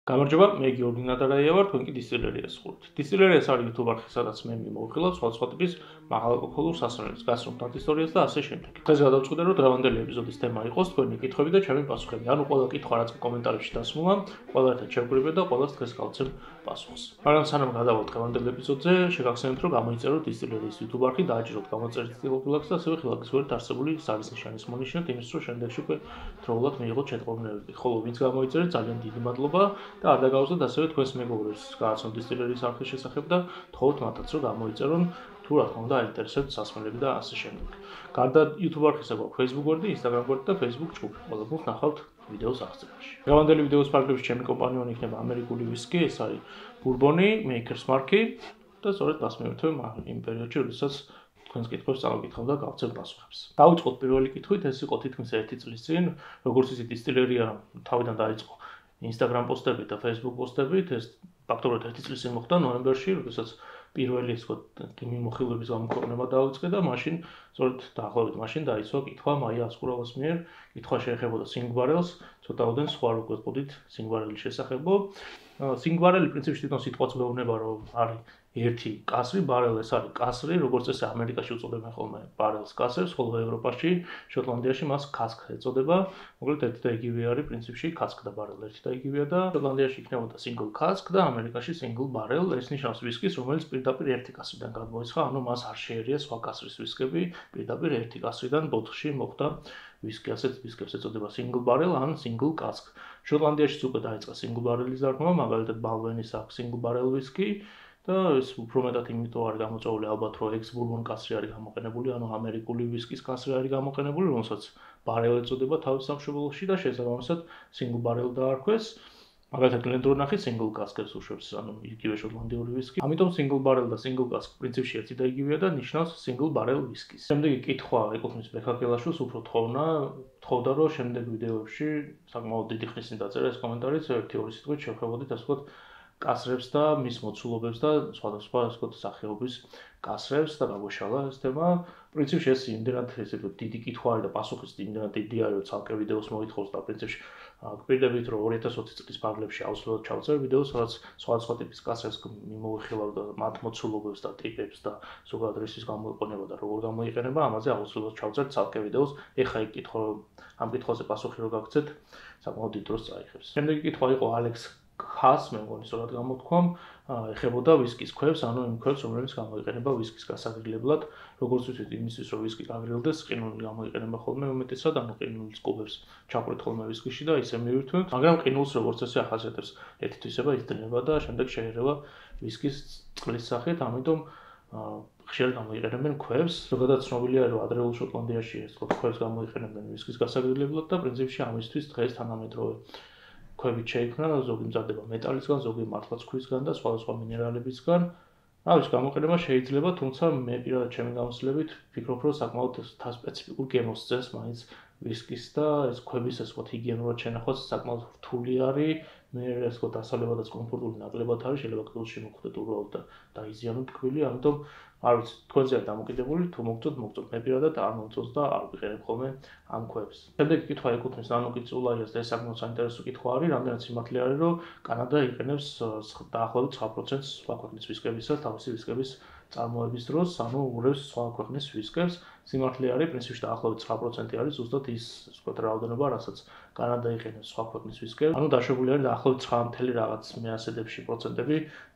გამარჯობა, მე გიორგი ნატარაია ვარ, თქვენ კი დისტილერიას ხურთ. დისტილერიას არის YouTube არხი, სადაც მე მივმოხილავ სხვადასხვა ტიპის მაღალალკოჰოლურ სასმელებს, გასწრაფად ისტორიას და ასე შემდეგ. დღეს გადავწყვიტე, რომ დღევანდელი ეპიზოდის თემა იყოს თქვენი კითხვები და ჩემი პასუხები. ანუ ყველა კითხვა, რაც კომენტარებში დასმულა, ყველა ერთად შევკრიბე და ყველას დღეს გავცემ პასუხს. მაგრამ სანამ გადავალ დღევანდელ ეპიზოდზე, შეგახსენებთ, რომ გამოიწეროთ დისტილერიის YouTube არხი, დააჭიროთ გამოწერით ტილოგილაკს და ასევე ხილაკის ვერთ არსებული სარის ნიშანის მონიშნეთ, იმის რომ შემდეგში უკვე დროულად მიიღოთ შეტყობინებები. ხოლო ვინც გამოიწერეთ, ძალიან დიდი მადლობა. და არ დაგავსოთ ასევე თქვენს მეგობრებს გააცნოთ დისტილერიის არხის შესახებ და თხოვოთ მათაც რომ გამოიწერონ თუ რა თქმა უნდა აინტერესებთ სასმელები და ასე შემდეგ. გარდა YouTube არხისა გვაქვს Facebook გვერდი, Instagram გვერდი და Facebook ჯგუფი. ყველაფერს ნახავთ ვიდეოს აღწერაში. დღევანდელი ვიდეოს პარაგრაფში ჩემი კომპანიონი იქნება ამერიკული ვისკი, ეს არის ბურბონი, Maker's Mark-ი და სწორედ მას მივერთვე იმ პერიოდში, როდესაც თქვენს კითხვებს წავიკითხავ და გავცემ პასუხებს. დავიწყოთ პირველი კითხვით, ეს იყო თითქმის 1 წლის წინ, როგორც იცით დისტილერია თავიდან დაიწყო Instagram პოსტებით და Facebook პოსტებით, ეს ფაქტობრივად 1 წლის წინ მოხდა ნოემბერში, როდესაც პირველი ისე მიმოხილვების გამოქვეყნება დაიწყე და მაშინ სწორედ დაახლოებით მაშინ დაიწყო კითხვა მაია ასკურავას მიერ, კითხვა შეეხებოდა სინგბარელს, ცოტაოდენ სხვა რო გვეყოდით სინგბარელის შესახებო. სინგბარელი პრინციპში თვითონ სიტყვაც მეუბნება, რომ არის ერთი კასრი, ბარელი ეს არის კასრი, როგორც წესი ამერიკაში უწოდებენ ხოლმე ბარელს კასრს, ხოლო ევროპაში, შოტლანდიაში მას კასკ ეწოდება. მოკლედ ერთი და იგივე არის პრინციპში კასკ და ბარელი ერთი და იგივეა და შოტლანდიაში იქნებოდა single cask და ამერიკაში single barrel. ეს ნიშნავს ვისკის, რომელიც პირდაპირ ერთი კასრიდან გადმოიცხა, ანუ მას არ შეერია სხვა კასრის ვისკები, პირდაპირ ერთი კასრიდან ბოთლში მოხდა ვისკი, ასეთ ვისკებს ეწოდება single barrel ან single cask. შოტლანდიაშიც უკვე დაიწყო single barrel-ის დარგვა, მაგალითად ბალვენის აქვს single barrel ვისკი. და ეს უფრო მეტად იმიტომ არის გამოწვეული ალბათ, რომ ex-bourbon კასრი არის გამოყენებული, ანუ ამერიკული ვისკის კასრი არის გამოყენებული, რომელსაც barrel ეწოდება თავის სამშობლოში და შესაბამისად single barrel დაარქვეს. მაგალითად Glendronach-ი single cask-ებს უშვებს, ანუ იგივე შოტლანდიური ვისკი. ამიტომ single barrel და single cask პრინციპში ერთი და იგივეა და ნიშნავს single barrel ვისკის. შემდეგი კითხვა ეკუთვნის ბექაკელაშვილს, უფრო თხოვდა, რომ შემდეგ ვიდეოებში საკმაოდ დიდი ხნის წინ დაწერა ეს კომენტარიც, 1-2 სიტყვით შევხედოთ, ასე ვთქვათ, კასრებს და მის მოცულობებს და სხვადასხვა ასეთ სახეობის კასრებს და გაგვეშალა ეს თემა. პრინციპში ეს იმდენად ესე ვთქვათ დიდი კითხვა არის და პასუხიც იმდენად დიდი არის, რომ ცალკე ვიდეოს მოითხოვს და პრინციპში გვპირდებით, რომ 2020 წლის პარგლებში აუცილებლად ჩავწერ ვიდეოს, სადაც სხვადასხვა ტიპის კასრებს მიმოვიხილავ და მათ მოცულობებს და ტიპებს და ზოგადად რისის გამოიყენება და როგორ გამოიყენება, ამაზე აუცილებლად ჩავწერ ცალკე ვიდეოს. ეხა იქ კითხვა, ამ კითხვაზე პასუხი რო გაგცეთ, საკმაოდ დიდ დროს წაიღებს. შემდეგი კითხვა იყო ალექს ხას, მე მგონი სწორად გამოთქვამ, ეხებოდა ვისკის ქვებს, ანუ იმ ქვებს, რომლებიც გამოიყენება ვისკის გასაგრილებლად. როგორც ვიცით, იმისთვის, რომ ვისკი გაგრილდეს, ყინული გამოიყენება ხოლმე უმეტესად, ანუ ყინულის კუბებს ჩაყრით ხოლმე ვისკიში და ისე მივირთვით. მაგრამ ყინულს როგორც წესი ახასიათებს ერთი თვისება, იზრდება და შემდეგ შეერევა ვისკის წყლის სახით, ამიტომ ხშირად გამოიყენებენ ქვებს. ზოგადად ცნობილია, რომ ადრეულ შოტლანდიაში ეს ქვებს გამოიყენებენ ვისკის გასაგრილებლად და პრინციპში ამისთვის დღეს თანამედროვე ქვებით შეიქმნა, ზოგი მზადდება მეტალისგან, ზოგი მართლაც ქვისგან და სხვადასხვა მინერალებისგან. ამის გამოყენება შეიძლება, თუმცა მე პირადად ჩემი გამოცდილებით ვფიქრობ, რომ საკმაოდ სპეციფიკურ გემოს წეს მაინც ვისკის და ეს ქვების ეს ვთქვათ ჰიგიენურად შენახვაც საკმაოდ რთული არის. მე ეს ვთქვათ დასალებადაც კომფორტული ნაკლებად არის, შეიძლება კილოში მოხვდეთ უბრალოდ და დაიზიანოთ ტკბილი, ამიტომ არ ვიცი, თქვენზე არ დამოკიდებული, თუ მოგწონთ, მე პირადად არ მომწონს და არ ვიყენებ ხოლმე ამ ქვებს. შემდეგი კითხვა ეკუთვნის ნანუკი წულაიას და ეს საკმაოდ საინტერესო კითხვა არის, რამდენად სიმართლე არის, რომ კანადა იყენებს დაახლოებით 9% სხვა ქვეყნის ვისკებისა, თავისი ვისკების წარმოების დროს, ანუ უღრევს სხვა ქვეყნის ვისკებს. სიმართლე არის, პრინციპში დაახლოებით 9% არის ზუსტად ის, ვთქვათ, რაოდენობა, რასაც კანადა იყენებს სხვა ქვეყნის ვისკებს. ანუ დაშვებული არის დაახლოებით 9 რაღაც მეასედებში პროცენტები,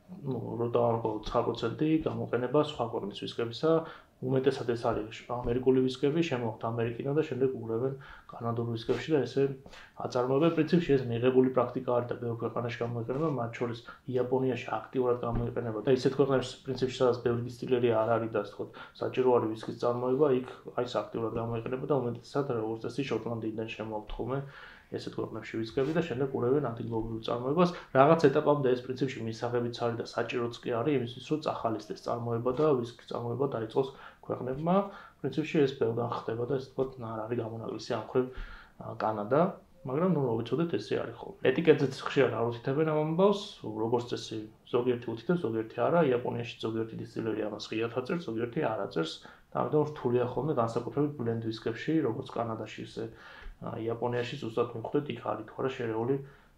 რომ დავარქვა 9% გამოყენება სხვა ქვეყნის ვისკებისა. უმეტესად ეს არის ამერიკული ვისკები, შემოაქვთ ამერიკიდან და შემდეგ უღრევენ კანადურ ვისკებში და ესე აწარმოებენ. პრინციპში ეს მიღებული პრაქტიკა არის და ბევრ ქვეყანაში გამოიყენება, მათ შორის იაპონიაში აქტიურად გამოიყენება და ისეთ ქვეყნებში პრინციპში სადაც ბევრი დისტილერია არ არის და ასე ვთქვათ, საჭირო არის ვისკის წარმოება, იქ აი აქტიურად გამოიყენება და უმეტესად როგორც წესი შოტლანდიიდან შემოაქვთ ხოლმე ესეთ ქვეყნებში ვისკები და შემდეგ უყურებენ ანტიგლობალურ წარმოებას. რაღაც ეტაპამდე ეს პრინციპში მისაღებიც არის და საჭიროც კი არის იმისთვის, რომ წახალისდეს წარმოება და ვისკის წარმოება დაიწყოს ქვეყნებმა. პრინციპში ეს ბევრგან ხდება და ესე ვთქვათ, არ არის გამონაკლისი ამ მხრივ კანადა, მაგრამ ნუ მოვიცოდეთ ესე არის ხოლმე. ეტიკეტზეც ხშირად არ უთითებენ ამ ამბავს, როგორც წესი ზოგიერთი უთითებს, ზოგიერთი არა. იაპონიაში ზოგიერთი დისტილერია ამას ღიად აწერს, ზოგიერთი არ აწერს და ამიტომ რთულია ხოლმე განსაკუთრებით ბლენდ ვისკებში, როგორც კანადაში, ისე იაპონიაში ზუსტად მიხვდეთ, იქ არის თუ არა შერეული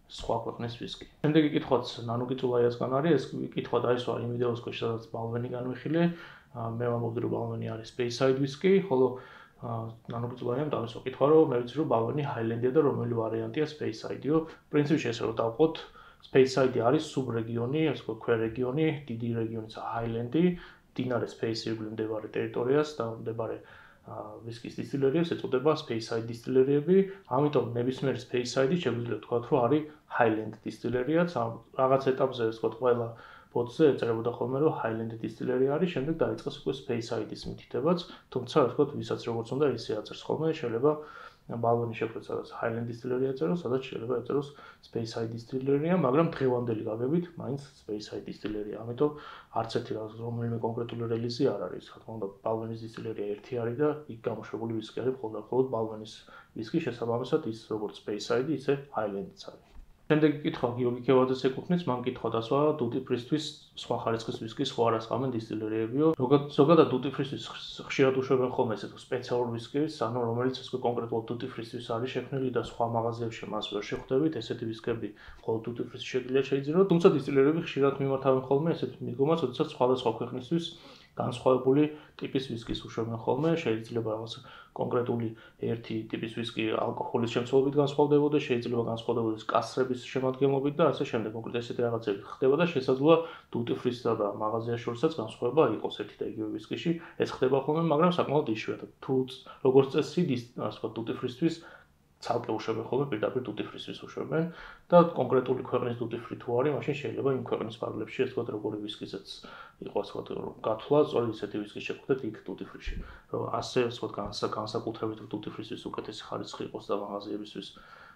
სხვა ქვეყნის ვისკი. შემდეგი კითხვაც ნანუკიწულაიასგან არის, ეს კითხვა დაისვა იმ ვიდეოს ქვეშ, სადაც ბალვენი განვიხილე. მე ვამბობდი, რომ ბალვენი არის Speyside ვისკი, ხოლო ნანუკიწულაიამ დავისვა კითხვა, რომ მე ვიცი, რომ ბალვენი Highland-ია და რომელი ვარიანტია Speyside-იო. პრინციპში ესე რომ დავყოთ, Speyside არის სუბრეგიონი, ასე ვთქვათ, ქვერეგიონი, დიდი რეგიონიც Highland-ი, მდინარე Speyside ირგვლივ მდებარე ტერიტორიას და მდებარე ვისკის დისტილერიებს ეწოდება Speyside დისტილერიები, ამიტომ ნებისმიერი Speyside შეგვიძლია ვთქვათ, რომ არის Highland დისტილერიაც, რაღაც ეტაპზე ასე ვთქვათ, ყველა ბოთზე ეწერებოდა ხოლმე, რომ Highland დისტილერია არის, შემდეგ დაიწყეს უკვე Speyside-ის მითითებაც, თუმცა ასე ვთქვათ, ვისაც როგორც უნდა ისე აწერს ხოლმე, შეიძლება ბალვენი შეხვდეთ, სადაც Highland დისტილერია ეწეროს, სადაც შეიძლება ეწეროს Speyside დისტილერია, მაგრამ დღევანდელი გაგებით მაინც Speyside დისტილერია. ამიტომ არც ერთი რომელიმე კონკრეტული რელიზი არ არის. რა თქმა უნდა, ბალვენის დისტილერია ერთი არის და იქ გამოშვებული ვისკი არის მხოლოდ ბალვენის ვისკი, შესაბამისად ის როგორც Speyside, ისე Highland-იც არის. შემდეგი კითხვა გიორგი ქევაძეს ეკუთვნის, მან კითხვა დასვა Duty Free-თვის სხვა ხარისხის ვისკის სხვა რას ყავენ დისტილერიებიო. ზოგადად Duty Free-თვის ხშირად უშვებენ ხოლმე ესეთ სპეციალურ ვისკის, ანუ რომელიც ასე კონკრეტულად Duty Free-თვის არის შექმნილი და სხვა მაღაზიებში მას ვერ შეხვდებით, ესეთი ვისკები მხოლოდ Duty Free-ში შეიძლება. თუმცა დისტილერები ხშირად მიმართავენ ხოლმე ესეთ მიდგომას, როდესაც სხვადასხვა ქვეყნისთვის განსხვავებული ტიპის ვისკის უშვებენ ხოლმე, შეიძლება რაღაც კონკრეტული ერთი ტიპის ვისკი ალკოჰოლის შემცველობით განსხვავდებოდეს, შეიძლება განსხვავდებოდეს კასრების შემადგენლობით და ასე შემდეგ. მოკლედ ესეთი რაღაცები ხდება და შესაძლოა Duty Free-სა და მაღაზიას შორისაც განსხვავება იყოს ერთი და იგივე ვისკიში. ეს ხდება ხოლმე, მაგრამ საკმაოდ იშვიათად. თუ როგორც წესი, ასე ვთქვათ, Duty Free-თვის ცალკე უშვებენ ხოლმე, პირდაპირ Duty Free-თვის უშვებენ და კონკრეტული ქვეყნის Duty Free თუ არის, მაშინ შეიძლება იმ ქვეყნის ფარგლებში, ასე ვთქვათ, როგორი ვისკისაც იყოს, ასე ვთქვათ, გათვლა, სწორედ ისეთი ვისკი შეხვდეთ იქ Duty Free-ში. რომ ასე, ასე ვთქვათ, განსაკუთრებით Duty Free-თვის უკეთესი ხარისხი იყოს და მაღაზიებისთვის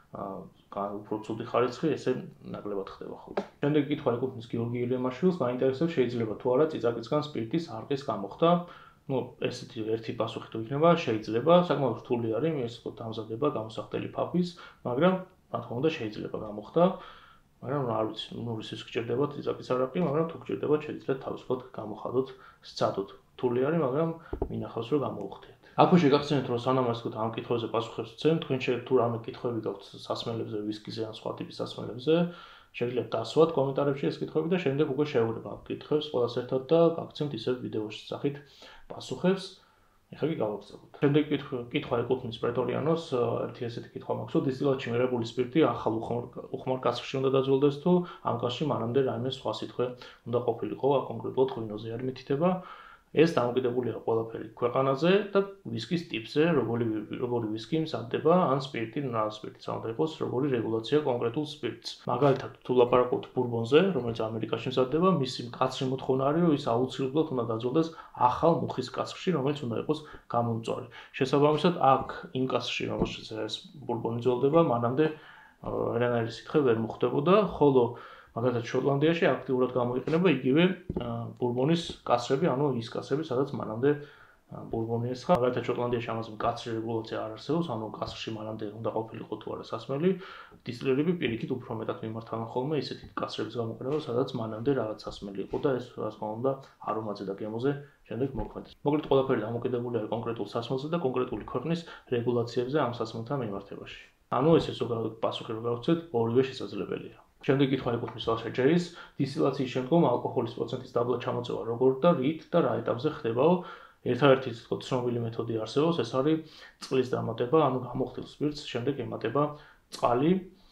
უფრო ცუდი ხარისხი, ესე ნაკლებად ხდება ხოლმე. შემდეგი კითხვა ეკუთვნის გიორგი ილემაშვილს, მაინტერესებს შეიძლება თუ არა წიწაკისგან სპირტის არყის გამოხდა. ესეთი ერთი პასუხი თუ იქნება, შეიძლება, საკმაოდ რთული არის, ეს თქო დამზადება გამოსახდელი ფაფის, მაგრამ რა თქმა უნდა შეიძლება გამოხდა, მაგრამ არ ვიცი, ისიც გჭირდება წიწაკის არაყი, მაგრამ თუ გჭირდება, შეიძლება თავისუფლად გამოხადოთ, სცადოთ. რთული არის, მაგრამ მინახავს რომ გამოუხდეთ. აქვე შეგახსენეთ, რომ სანამ ასე ვთქვათ, ამ კითხვებზე პასუხებს ვცემ, თქვენ თუ რამე კითხვები გაქვთ სასმელებზე, ვისკიზე ან სხვა ტიპის სასმელებზე, შეგიძლიათ დასვათ კომენტარებში ეს კითხვები და შემდეგ უკვე შევუღებ ამ კითხვებს ყველას ერთად და გაგცემთ ისევ ვიდეოს სახით პასუხებს. ეხლა კი გავაგზავნოთ. შემდეგ კითხვა ეკუთვნის პრეტორიანოს, ერთი ესეთი კითხვა მაქვს, რომ დისტილატში მიღებული სპირტი ახალ უხმარ კასრში უნდა დაძველდეს თუ ამ კასრში მანამდე რაიმე სხვა სიტყვე უნდა ყოფილიყო, კონკრეტულად ღვინოზე არის მითითება. ეს დამოკიდებულია ყველაფერი ქვეყანაზე და ვისკის ტიპზე, როგორი ვისკი მზადდება, ან სპირტი, რა სპირტიც უნდა იყოს, როგორი რეგულაცია კონკრეტულ სპირტს. მაგალითად, თუ ლაპარაკობთ ბურბონზე, რომელიც ამერიკაში მზადდება, მისი მკაცრი მოთხოვნა არის, რომ ის აუცილებლად უნდა დაძველდეს ახალ მუხის კასრში, რომელიც უნდა იყოს გამომწვარი. შესაბამისად, აქ იმ კასრში, რომელშიც ეს ბურბონი ძველდება, მანამდე რანაირი სითხე ვერ მოხდებოდა, ხოლო მაგალითად შოტლანდიაში აქტიურად გამოიყენება იგივე ბურბონის კასრები, ანუ ის კასრები, სადაც მანამდე ბურბონი ესხა. მაგალითად შოტლანდიაში ამაზე მკაცრი რეგულაცია არ არსებობს, ანუ კასრში მანამდე უნდა ყოფილიყო თუ არა სასმელი. დისტილერები პირიქით უფრო მეტად მიმართავენ ხოლმე ისეთი კასრების გამოყენებას, სადაც მანამდე რაღაც სასმელი იყო და ეს რა თქმა უნდა არომაზე და გემოზე შემდეგ მოქმედებს. მოკლედ ყველაფერი დამოკიდებული არის კონკრეტულ სასმელზე და კონკრეტული ქვეყნის რეგულაციებზე ამ სასმელთან მიმართებაში. ანუ ესე ზოგადად პასუხი რო გავცეთ, ორივე შესაძლებელია. შემდეგ კითხვა ეკუთვნის ლაშეჯერის, დისტილაციის შემდგომ ალკოჰოლის პროცენტის დაბლა ჩამოწევა როგორ და რით და რა ეტაპზე ხდებაო? ერთადერთი ცნობილი მეთოდი არსებობს, ეს არის წყლის დამატება, ანუ გამოხდილ სპირტს შემდეგ ემატება წყალი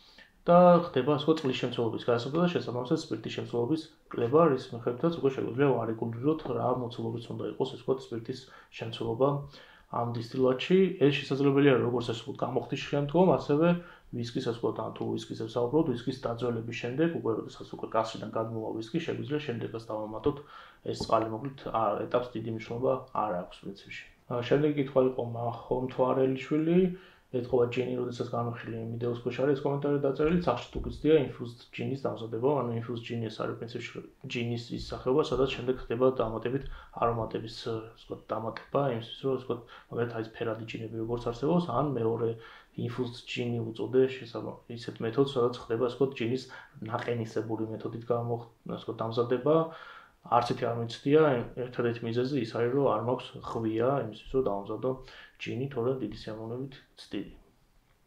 და ხდება ასე წყლის შემცველობის გასაზრდა და შესაბამისად სპირტის შემცველობის კლება, რის მიხედვითაც უკვე შეგვიძლია ვარეგულიროთ რა მოცულობით უნდა იყოს ეს სპირტის შემცველობა ამ დისტილატში. ეს შესაძლებელია როგორც ასე ვთქვათ, გამოხდის შემდგომ, ასევე ვისკის ასე ვთქვათ, ან თუ ვისკის ვსაუბრობთ, ვისკის დაძველების შემდეგ, უკვე როდესაც უკვე კასრიდან გადმოვა ვისკი, შეგვიძლია შემდეგაც დავამატოთ ეს წყალი, მოკლედ ეტაპს დიდი მნიშვნელობა არ აქვს პრინციპში. შემდეგი კითხვა იყო მახო მთვარელიშვილი, ეთქობა ჯინი, როდესაც განვიხილე იმ ვიდეოს ქვეშ არის ეს კომენტარი დაწერილი, სახში თუ გიცდია infused ჯინის დამზადება, ანუ infused ჯინი ეს არის პრინციპში ჯინის ის სახეობა, სადაც შემდეგ ხდება დამატებით არომატების ასე ვთქვათ დამატება, იმისთვის რომ ასე ვთქვათ, მაგალითად აი ეს ფერადი ჯინები როგორც არსებობს, ან მეორე infused ჯინი უწოდე ისეთ მეთოდს, სადაც ხდება ასე ვთქვათ ჯინის ნაყენისებური მეთოდით ასე ვთქვათ დამზადება. არც ერთი არ მიცდია, ერთადერთი მიზეზი ის არის, რომ არ მაქვს ხვია იმისთვის, რომ დავამზადო ჯინი, თორემ დიდი სიამოვნებით ვცდიდი.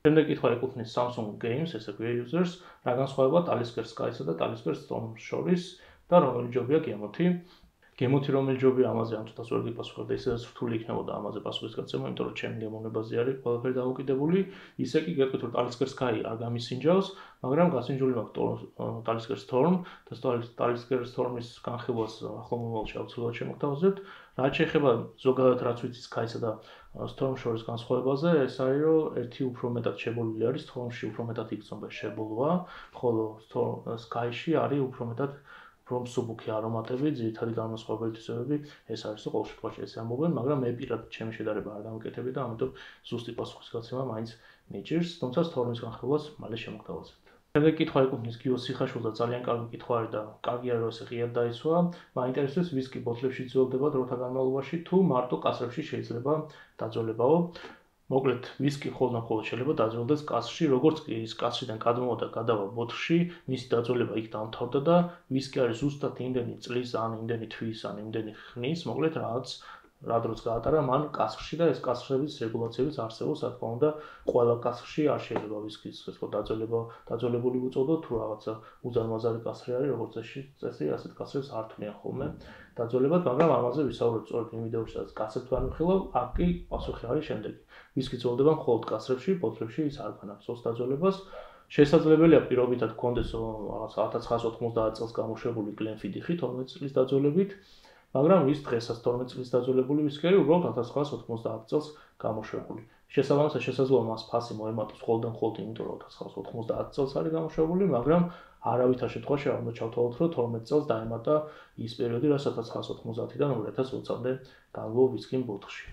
შემდეგ კითხვა ეკუთვნის Samsung Games, ესე ქვია users, რა განსხვავება Talisker Sky-სა და Talisker Storm-ს შორის და რომელი ჯობია გემოთი. გემოთი რომელი ჯობია ამაზე ამ ცოტას ვერ გიპასუხებდა, ისედაც რთული იქნებოდა ამაზე პასუხის გაცემა, იმიტომ რომ ჩემი გემოვნებაზე არის ყველაფერი დამოკიდებული. ისე კი გეტყვით რომ Talisker Sky არ გამისინჯავს, მაგრამ გასინჯული მაქვს Talisker Storm და Talisker Storm-ის განხილვას ახლო მომავალში აუცილებლად შემოგთავაზებთ. რაც შეეხება ზოგადად რაც ვიცი Sky-სა და Storm შორის განსხვავებაზე, ეს არის რომ ერთი უფრო მეტად შებოლილი არის, Storm-ში უფრო მეტად იგრძნობა შებოლვა, ხოლო Sky-ში არის უფრო მეტად რომ მსუბუქი არომატები, ძირითადი განმასხვავებელი თვისებები, ეს არის ყოველ შემთხვევაში ესე ამბობენ, მაგრამ მე პირადად ჩემი შედარება არ დამოკეთები და ამიტომ ზუსტი პასუხის გაცემა მაინც მიჭირს, თუმცა Storm-ის განხილვას მალე შემოგთავაზებთ. შემდეგ კითხვა ეკუთვნის გიო სიხაშვილს და ძალიან კარგი კითხვა არის და კარგია რომ ესე ღიად დაიცვა. მაინტერესებს ვისკი ბოთლებში ძველდება დროთა განმავლობაში თუ მარტო კასრებში შეიძლება დაძველებაო. მოკლედ ვისკი ხოლმე შეიძლება დაძველდეს კასრში, როგორც კი ის კასრიდან გადმოვა და გადავა ბოთლში, მისი დაძველება იქ დამთავრდა და ვისკი არის ზუსტად იმდენი წლის ან იმდენი თვის ან იმდენი ხნის, მოკლედ რა დროც გაატარა მან კასრში და ეს კასრების რეგულაციებიც არსებობს, რა თქმა უნდა, ყველა კასრში არ შეიძლება ვისკის ხო დაძველებული უწოდოთ, თუ რაღაცა უზარმაზარი კასრი არის, როგორც წესი, ასეთ კასრებს არ თვლიან ხოლმე დაძველებად, მაგრამ ამაზე ვისაუბრებთ სწორედ იმ ვიდეოში, სადაც კასრებს განვიხილავ, აქ კი პასუხი არის შემდეგი. ვისკი ძველდება მხოლოდ კასრებში, ბოთლებში ის არ განაგრძობს დაძველებას. შესაძლებელია პირობითად გქონდეს რაღაც 1990 წელს გამოშვებული Glenfiddich 12 წლის დაძველებით, მაგრამ ის დღესაც 12 წლის დაძველებული ვისკი არის უბრალოდ 1990 წელს გამოშვებული. შესაბამისად შესაძლოა მას ფასი მოემატოს მხოლოდ იმიტომ, რომ 1990 წელს არის გამოშვებული, მაგრამ არავითარ შემთხვევაში არ უნდა ჩავთვალოთ, რომ 12 წელს დაემატა ის პერიოდი, რასაც 1990-დან 2020-მდე განვლო ვისკი ბოთლში.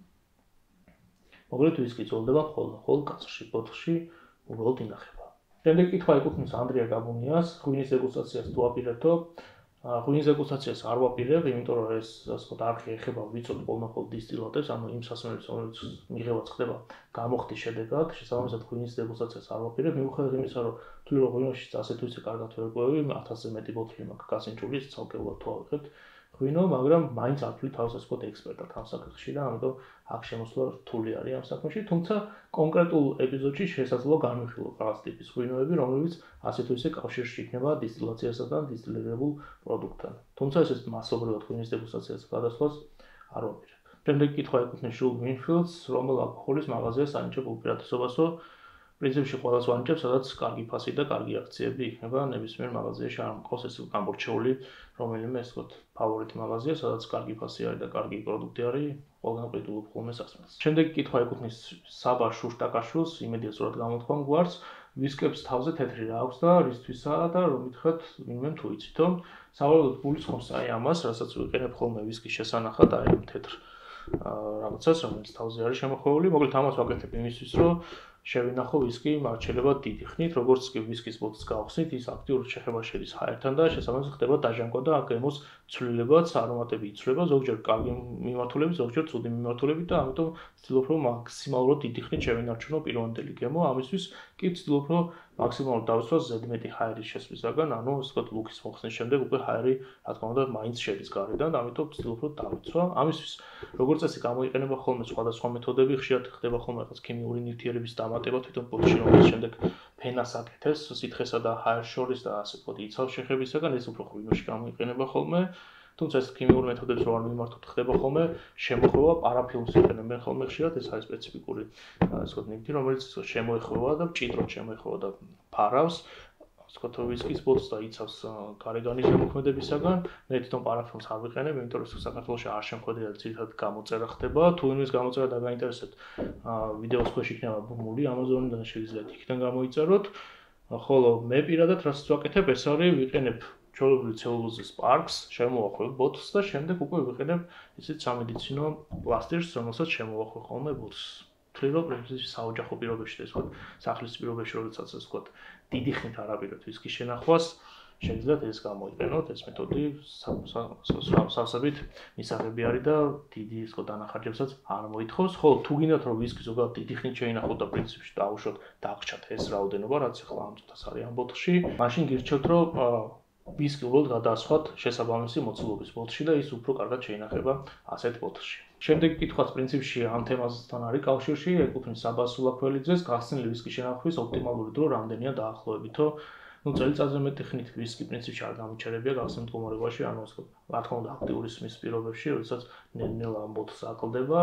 მოკლედ ვისკი ძველდება მხოლოდ კასრში, ბოთლში უბრალოდ ინახება. შემდეგ კითხვა ეკუთვნის ანდრია გაბუნიას, ღვინის დეგუსტაციას თუ აპირებთო? ღვინის დეგუსტაციას არ ვაპირებ, იმიტომ რომ ეს ასე ვთქვათ არხი ეხება ვიცოდი მხოლოდ დისტილატებს, ანუ იმ სასმელებს, რომელიც მიღებაც ხდება გამოხდის შედეგად, შესაბამისად ღვინის დეგუსტაციას არ ვაპირებ, მიუხედავად იმისა, რომ თვლი რომ ღვინოში ასეთ ვიცი კარგად ვერ ყვევი, 1000-ზე მეტი ბოთლი მაქვს გასინჯული, ცალკეულად თუ ავიღებთ ღვინო, მაგრამ მაინც არ ვთვლი თავს ასე ვთქვათ ექსპერტად ამ საკითხში და ამიტომ აქ შემოსვლა რთული არის ამ საქმეში, თუმცა კონკრეტულ ეპიზოდში შესაძლოა განვიხილო რაღაც ტიპის ღვინოები, რომლებიც ასეთ თუ ისე კავშირში იქნება დისტილაციასა და დისტილირებულ პროდუქტთან. თუმცა ეს მასობრივად ღვინის დეგუსტაციას გადასვლას არ ვაპირებ. შემდეგ კითხვა ეკუთვნის ჟულ ვინფილდს, რომელ ალკოჰოლის მაღაზიას ანიჭებ უპირატესობასო? პრინციპში ყველას ვანიჭებ, სადაც კარგი ფასი და კარგი აქციები იქნება ნებისმიერ მაღაზიაში არ მყავს ეს გამორჩეული რომელიმე ასე ვთქვათ ფავორიტი მაღაზია, სადაც კარგი ფასი არის და კარგი პროდუქტი არის, ყველგან ყიდულობ ხოლმე სასმელს. შემდეგ კითხვა ეკუთვნის საბა შუშტაკაშვილს, იმედია სწორად გამოთქვამ გვარს, ვისკებს თავზე თეთრი რა აქვს და რისთვისაა და რომ მითხრათ ვინმე თუ იცითო? სავალოდ გულისხმობს აი ამას, რასაც ვიყენებ ხოლმე ვისკის შესანახად, აი ამ თეთრ რაღაცას, რომელიც თავზე არის შემოხვეული, მოკლედ ამას ვაკეთებ იმისთვის, რომ შევინახო ვისკი მარჩელებად დიდი ხნით, როგორც კი ვისკის ბოთლს გავხსნით, ის აქტიურად შეხება შედის ჰაერთან და შესაბამისად ხდება დაჟანგვა და გემოს ცვლილებაც, არომატები იცვლება, ზოგჯერ კარგი მიმართულებით, ზოგჯერ ცუდი მიმართულებით და ამიტომ ვცდილობ რომ მაქსიმალურად დიდი ხნით შევინარჩუნო პირვანდელი გემო, ამისთვის კი ვცდილობ რომ მაქსიმალურად დავიცვას ზედმეტი ჰაერის შესვლისაგან, ანუ ასე ვთქვათ ლუქის მოხსნის შემდეგ უკვე ჰაერი, რა თქმა უნდა, მაინც შედის გარედან, ამიტომ ვცდილობ რომ დავიცვა. ამისთვის როგორც წესი გამოიყენება ხოლმე სხვადასხვა მეთოდები, ხშირად ხდება ხოლმე რაღაც ქიმიური ნივთიერების დამატება თვითონ ბოთლში, რომელიც შემდეგ ფენას აკეთებს სითხესა და ჰაერს შორის და ასე ვთქვათ იცავს შეხებისაგან, ეს უფრო ღვინოში გამოიყენება ხოლმე. თუმცა ეს ქიმიურ მეთოდებს რო არ მიმართოთ, ხდება ხოლმე შემოხვევა, პარაფილმს იყენებენ ხოლმე ხშირად, ეს არის სპეციფიკური ასე ვთქვათ ნივთი, რომელიც შემოეხვევა და მჭიდროდ შემოეხვევა და ფარავს. ასე ვთქვათ ვისკის ბოთლს და იცავს გარეგანის ზემოქმედებისაგან. მე თვითონ პარაფილმს არ ვიყენებ, იმიტომ რომ საქართველოში არ შემოხვედრია ძირითადად გამოწერა ხდება. თუ იმის გამოწერა დაგაინტერესებთ, ვიდეოს ქვეშ იქნება ბმული Amazon-დან შეგიძლიათ იქიდან გამოიწეროთ. ხოლო მე პირადად რასაც ვაკეთებ, ეს არის ვიყენებ ჩვეულებრივ ცელულოზის პარკს, შემოვახვევ ბოთლს და შემდეგ უკვე ვიყენებ ისეთ სამედიცინო პლასტირს, რომელსაც შემოვახვევ ხოლმე ბოთლს. ვთვლი რომ პრინციპში საოჯახო პირობებში და ისე სახლის პირობებში, როდესაც ასე ვთქვათ, დიდი ხნით არ აპირებთ ვისკის შენახვას, შეგიძლიათ ეს გამოიყენოთ, ეს მეთოდი სავსებით მისაღები არის და დიდი ისე ვთქვათ დანახარჯებსაც არ მოითხოვს, ხოლო თუ გინდათ რომ ვისკი ზოგადად დიდი ხნით შეინახოთ და პრინციპში დაუშვოთ, დაგრჩათ ეს რაოდენობა, რაც ახლა ამ წუთას არის ამ ბოთლში, მაშინ გირჩევთ რომ ვისკი უბრალოდ გადაასხათ შესაბამისი მოცულობის ბოთლში და ის უფრო კარგად შეინახება ასეთ ბოთლში. Შემდეგი კითხვაც პრინციპში ამ თემასთან არის კავშირში, ეკუთვნის საბას სულაქველიძეს, გახსნილი ვისკის შენახვის ოპტიმალური დრო რამდენია დაახლოებითო. წელიწადზე მეტი ხნით ვისკი პრინციპში არ გამოჩერებია გახსნილ მდგომარეობაში, ანუ რა თქმა უნდა აქტიური სმის პირობებში, როდესაც ნელ-ნელა ამ ბოთლს აკლდება.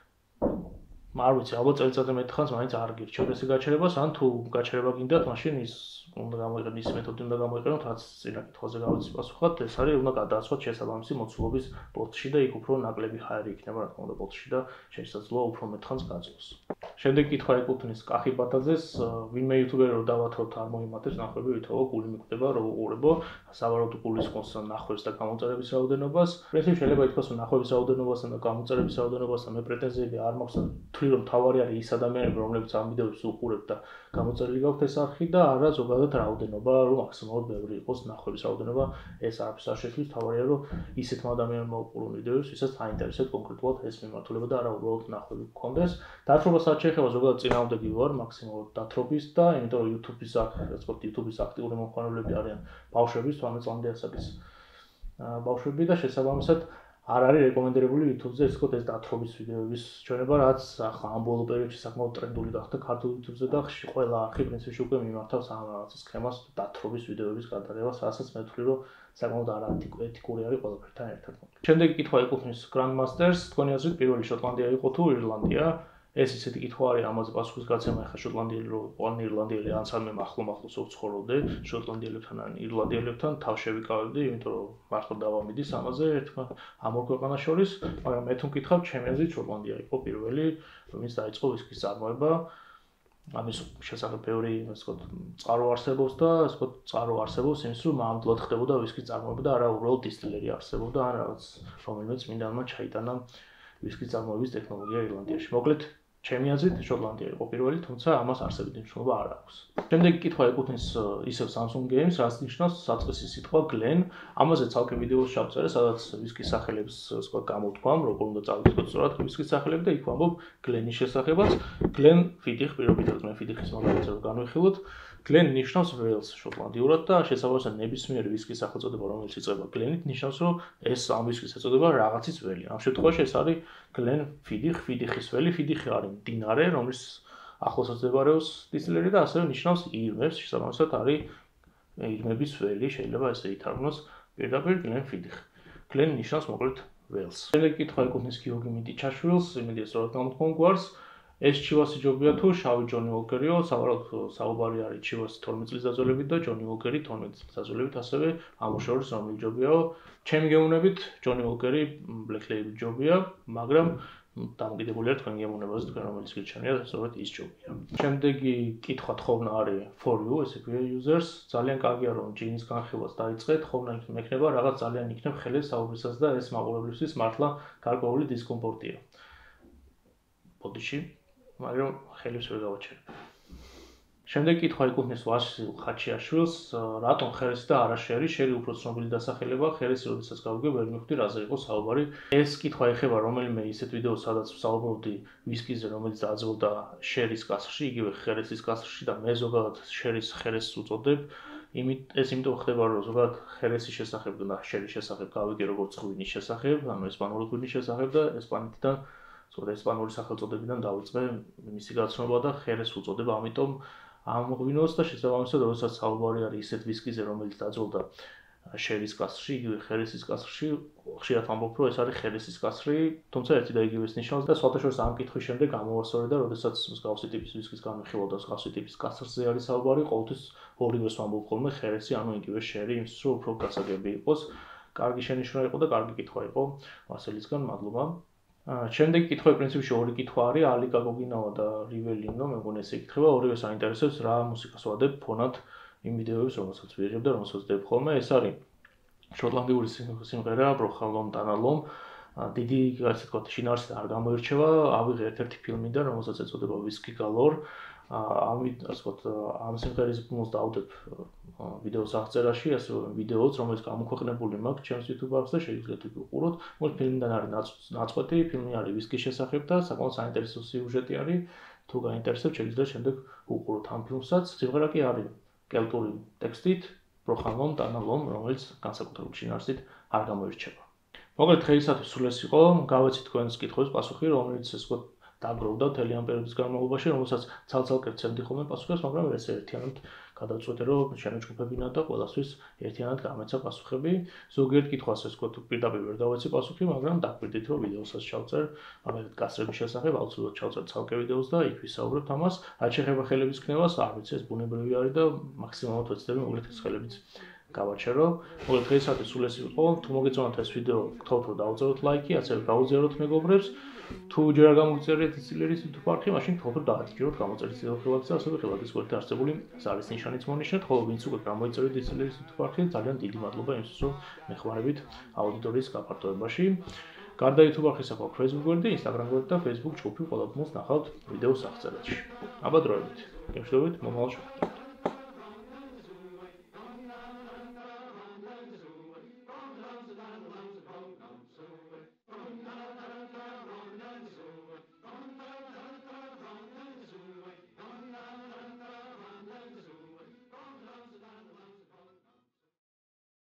არ ვიცი, ალბათ წელიწადზე მეტი ხანს მაინც არ გირჩევთ ესე გაჩერებას, ან თუ გაჩერება გინდათ, მაშინ ის უნდა გამოიყენოთ ის მეთოდი უნდა გამოიყენოთ, რაც წინა კითხვაზე გავიცი პასუხად, ეს არის უნდა გადააცვათ შესაბამისი მოცულობის ბოთლში და იქ უფრო ნაკლები ჰაერი იქნება, რა თქმა უნდა, ბოთლში და შესაძლოა უფრო მეტ ხანს გაწევს. შემდეგი კითხვა ეკუთვნის კახი ბათაძეს, ვინმე იუთუბერი რო დავათროთ არ მოიმატებს ნახვები, ვითომ გული მიკვდება, რო უყურებო, სავარაუდო გულისხმობს ნახვებს და გამოწერების რაოდენობას. პრინციპში შეიძლება ითქვას, რომ ნახვების რაოდენობასთან და გამოწერების რაოდენობასთან მე პრეტენზიები არ მაქვს, თვლი რომ თავარი არის ის ადამიანები, რომლებიც ამ ვიდეოებს უყურებთ და გამოწერილი გაქვთ ეს არხი და არა ზოგადად რაოდენობა, რომ მაქსიმალურად ბევრი იყოს ნახვების რაოდენობა, ეს არაფერს არ შეცვლის, თავარია რომ ისეთმა ადამიანებმა უყურონ ვიდეოებს, ვისაც აინტერესებთ კონკრეტულად ეს მიმართულება და არა უბრალოდ ნახვები გქონდეს. დათრობას არ შეეხება ზოგადად წინააღმდეგი ვარ მაქსიმალურად დათრობის და იმიტომ რომ YouTube-ის YouTube-ის აქტიური მომხმარებლები არიან ბავშვების 18 წლამდე ასაკის ბავშვები და შესაბამისად არ არის რეკომენდებული YouTube-ზე ეს თქო ეს დათრობის ვიდეოების ჩვენება, რაც ახლა ამ ბოლო პერიოდში საკმაოდ ტრენდული გახდა ქართულ YouTube-ზე და ყველა არხი პრინციპში უკვე მიმართავს ამ რაღაცის სქემას დათრობის ვიდეოების გადაღებას, რასაც მე ვთვლი, რომ საკმაოდ არაეთიკური არის ყველაფერთან ერთად. შემდეგი კითხვა ეკუთვნის Grandmasters, თქვენი აზრით პირველი შოტლანდია იყო თუ ირლანდია? ეს ისეთი კითხვა არის, ამაზე პასუხის გაცემა ახლა შოტლანდიელი რო ან ირლანდიელი ან სამემ ახლო-მახლოს ვცხოვრობდე შოტლანდიელებთან ან ირლანდიელებთან თავ შევიკავებდი, იმიტომ რომ მართლა დავამიდის ამაზე ერთმა ამ ორ ქვეყანას შორის, მაგრამ მე თუ მკითხავ, ჩემი აზრით შოტლანდია იყო პირველი, რომელიც დაიწყო ვისკის წარმოება. ამის შესახებ ბევრი, ასე ვთქვათ, წყარო არსებობს და ასე ვთქვათ, წყარო არსებობს იმის, რომ ამდლად ხდებოდა ვისკის წარმოება და არა უბრალოდ დისტილერი არსებობდა, ან რაღაც რომელიმე წმინდანმა ჩაიტანა ვისკის წარმოების ტექნოლოგია ირლანდიაში. მოკლედ ჩემი აზრით შოტლანდია იყო პირველი, თუმცა ამას არსებითი მნიშვნელობა არ აქვს. შემდეგი კითხვა ეკუთვნის ისევ Samsung Games, რაც ნიშნავს საწყისი სიტყვა Glen. ამაზე ცალკე ვიდეოს ჩავწერე, სადაც ვისკის სახელებს სხვა გამოვთქვამ, როგორ უნდა წავიწყოთ სწორად ვისკის სახელები და იქ ვამბობ Glen-ის შესახებაც. Glen ფიდიხ პირობითად მე ფიდიხის მაგალითად განვიხილოთ. Glen ნიშნავს ველს შოტლანდიურად და შესაბამისად ნებისმიერი ვისკის სახელწოდება, რომელიც იწყება Glen-ით, ნიშნავს, რომ ეს ამ ვისკის სახელწოდება რაღაცის ველი. ამ შემთხვევაში ეს არის Glen ფიდიხის ველი, ფიდიხი არის მდინარე, რომლის ახლოსაც მდებარეობს დისტილერი და ასევე ნიშნავს ირმებს, შესაბამისად არის ირმების ველი, შეიძლება ესე ითარგმნოს პირდაპირ Glen ფიდიხი. Glen ნიშნავს მოკლედ ველს. შემდეგი კითხვა ეკუთვნის გიორგი მიტიჩაშვილს, იმედია სწორად გამოთქვამ გვარს. ეს ჩივასი ჯობია თუ შავი ჯონი უოლკერიო, სავარაუდოდ საუბარი არის ჩივასი 12 წლის დაძველებით და ჯონი უოლკერი 12 წლის დაძველებით, ასევე ამ შორის რომელი ჯობიაო? ჩემი გეუბნებით ჯონი უოლკერი Black Label ჯობია, მაგრამ დამოკიდებული არის თქვენ გეუბნებაზე, თქვენ რომელიც გირჩენია, სწორედ ის ჯობია. შემდეგი კითხვა თხოვნა არის for you, ესე ქვია users, ძალიან კარგია რომ ჯინის განხილვას დაიწყეთ, თხოვნა მექნება რაღაც ძალიან იქნებ ხელის საუბრისას და ეს მაყურებლისთვის მართლა გარკვეული დისკომფორტია. ბოდიში მაგრამ ხელებს ვერ გავაჩერებ. შემდეგ კითხვა ეკუთვნის ვასილ ხაჩიაშვილს, რატომ ხერესი და არა შერი? შერი უფრო ცნობილი დასახელება, ხერესი როდესაც გავიგე ვერ მივხვდი რაზე იყო საუბარი. ეს კითხვა ეხება რომელიმე ისეთ ვიდეოს, სადაც ვსაუბრობდი ვისკიზე, რომელიც დაძველდა შერის კასრში, იგივე ხერესის კასრში და მე ზოგადად შერის ხერესს უწოდებ. ეს იმიტომ ხდება, რომ ზოგადად ხერესის შესახებ და შერის შესახებ გავიგე როგორც ღვინის შესახებ, ანუ ესპანური ღვინის შესახებ და ესპანეთიდან ესპანური სახელწოდებიდან დავიწყე მისი გაცნობა და ხერეს უწოდებ, ამიტომ ამ ღვინოს და შესაბამისად, როდესაც საუბარი არის ისეთ ვისკიზე, რომელიც დაძველდა შერის კასრში, იგივე ხერესის კასრში, ხშირად ვამბობ, რომ ეს არის ხერესის კასრი, თუმცა ერთი და იგივეს ნიშნავს და სხვათა შორის ამ კითხვის შემდეგ გამოვასწორე და როდესაც მსგავსი ტიპის ვისკის განვიხილვა და მსგავსი ტიპის კასრზე არის საუბარი, ყოველთვის ორივეს ვამბობ ხოლმე ხერესი, ანუ იგივე შერი, იმისთვის რომ უფრო გასაგები იყოს. კარგი შენიშვნა იყო და კარგი კითხვა იყო ვასილისგან, მადლობა. შემდეგი კითხვა პრინციპში ორი კითხვა არის, ალიკა გოგინავა და რიველინო, მე მგონი ესე იკითხება, ორივე საინტერესებს რა მუსიკას ვადებ ფონად იმ ვიდეოებს, რომელსაც ვიღებ და რომელსაც ვდებ ხოლმე, ეს არის შოტლანდიური სიმღერა, ბროხალომ ტანალომ, დიდი, ასე ვთქვათ, შინაარსით არ გამოირჩევა, ავიღე ერთ-ერთი ფილმიდან, რომელსაც ეწოდება Whiskey Galore, ამით, ასე ვთქვათ, ამ სიმღერის ბმულს დავდებ ვიდეოს აღწერაში, ასე ვიდეოც, რომელიც გამოქვეყნებული მაქვს ჩემს YouTube არხზე, შეგიძლიათ იქ უყუროთ. მოკლედ ფილმიდან არის ნაწყვეტი, ფილმი არის ვისკის შესახებ და საკმაოდ საინტერესო სიუჟეტი არის. თუ გაინტერესებთ, შეგიძლიათ შემდეგ უყუროთ ამ ფილმსაც. სიმღერა კი არის კელტური ტექსტით, ბროხალომ ტანალომ, რომელიც განსაკუთრებული შინაარსით არ გამოირჩევა. მოკლედ დღეისათვის სულ ეს იყო. გავაცით თქვენს კითხვებს პასუხი, რომელიც ეს ვთქვათ დაგროვდა მთელი ამ პერიოდის განმავლობაში, რომელსაც ცალ-ცალკე ვცემდი ხოლმე პასუხებს, მაგრამ ეს ერთიანად გადავწყვეტე, რომ შემეჯგუფებინა და ყველასთვის ერთიანად გამეცა პასუხები. ზოგიერთ კითხვას ეს ვთქვათ პირდაპირ ვერ დავეცი პასუხი, მაგრამ დაგვირდით, რომ ვიდეოსაც ჩავწერ, მაგალითად გასრების შესახებ აუცილებლად ჩავწერ ცალკე ვიდეოს და იქ ვისაუბრებთ ამას. რაც შეეხება ხელების ქნევას, არ ვიცი, ეს ბუნებრივი არის და მაქსიმალურად ვეცდები მოკლედ ეს ხელებიც გავაჩერო. მოკლედ დღეისათვის სულ ეს იყო. თუ მოგეწონათ ეს ვიდეო, გთხოვთ რომ დაუწეროთ ლაიქი, ასევე გაუზიაროთ მეგობრებს. თუ ჯერ არ გამოგწერეთ დისტილერიის YouTube არხი, მაშინ გთხოვთ რომ დაადგილოთ გამოწერის ცდილობებს და ასევე ხელადის გვერდზე არსებული ზარის ნიშანიც მონიშნეთ, ხოლო ვინც უკვე გამოიწერეთ დისტილერიის YouTube არხი, ძალიან დიდი მადლობა იმისთვის, რომ მეხმარებით აუდიტორიის გაფართოებაში. გარდა YouTube არხისა გვაქვს Facebook გვერდი, Instagram გვერდი და Facebook ჯგუფი, ყველაფერს ნახავთ ვიდეოს აღწერაში. აბა დროებით. გემშვიდობით, მომავალ შეხვედრამდე.